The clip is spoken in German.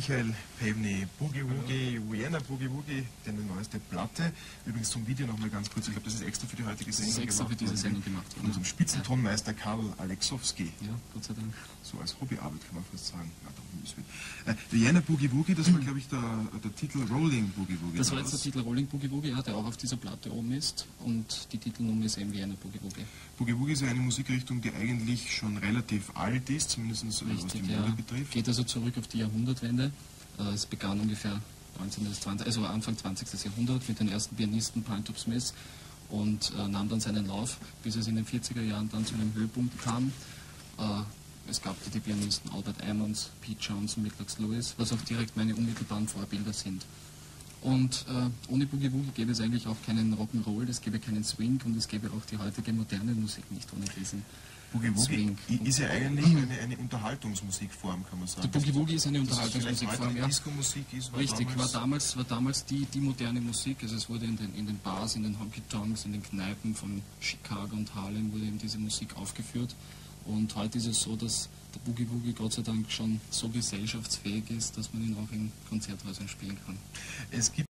Michael Pevny, Boogie Woogie, Vienna Boogie Woogie, deine neueste Platte. Übrigens zum Video nochmal ganz kurz, ich glaube, das ist extra für die heutige Sendung gemacht. Das ist extra für diese Sendung gemacht. Von unserem Spitzentonmeister Karl Alexowski. Ja, Gott sei Dank. So als Hobbyarbeit kann man fast sagen. Ja, Vienna Boogie Woogie, das war, glaube ich, der Titel Rolling Boogie Woogie. Das war jetzt der Titel Rolling Boogie Woogie, ja, der auch auf dieser Platte oben ist. Und die Titelnummer ist eben Vienna Boogie Woogie. Boogie Woogie ist ja eine Musikrichtung, die eigentlich schon relativ alt ist, zumindest was die Mode betrifft. Geht also zurück auf die Jahrhundertwende. Es begann ungefähr 19. bis 20, also Anfang 20. Jahrhundert mit den ersten Pianisten Pine-Top Smith und nahm dann seinen Lauf, bis es in den 40er Jahren dann zu einem Höhepunkt kam. Es gab die Pianisten Albert Ammons, Pete Johnson, Miklos Lewis, was auch direkt meine unmittelbaren Vorbilder sind. Und ohne Boogie Woogie gäbe es eigentlich auch keinen Rock'n'Roll, es gäbe keinen Swing und es gäbe auch die heutige moderne Musik nicht ohne diesen Boogie Woogie ist ja eigentlich eine Unterhaltungsmusikform, kann man sagen. Der Boogie Woogie ist eine Unterhaltungsmusikform, ja. Disco-Musik ist, richtig, war damals die moderne Musik, also es wurde in den Bars, in den Honky-Tonks, in den Kneipen von Chicago und Harlem wurde eben diese Musik aufgeführt. Und heute ist es so, dass der Boogie Woogie Gott sei Dank schon so gesellschaftsfähig ist, dass man ihn auch in Konzerthäusern spielen kann. Es gibt